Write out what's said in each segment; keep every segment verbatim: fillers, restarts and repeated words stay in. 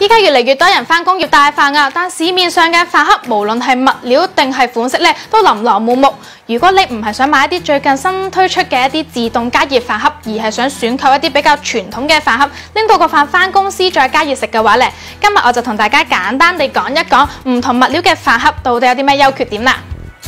依家越嚟越多人翻工要帶飯啊，但市面上嘅飯盒無論係物料定係款式咧，都琳琅滿目。如果你唔係想買一啲最近新推出嘅一啲自動加熱飯盒，而係想選購一啲比較傳統嘅飯盒，拎到個飯翻公司再加熱食嘅話咧，今日我就同大家簡單地講一講唔同物料嘅飯盒到底有啲咩優缺點啦。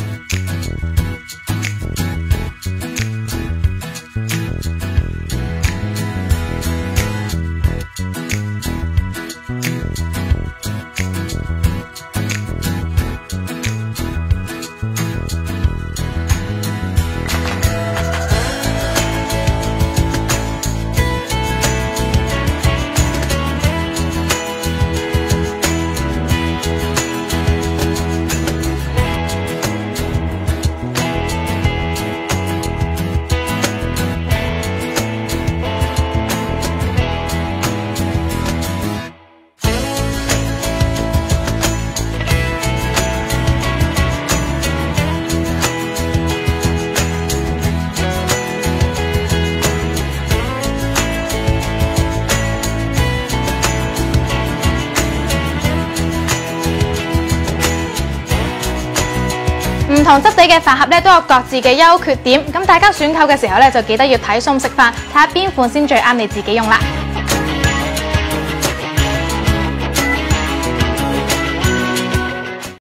唔同質地嘅飯盒咧都有各自嘅優缺點，咁大家選購嘅時候咧就記得要睇餸食飯，睇下邊款先最啱你自己用啦。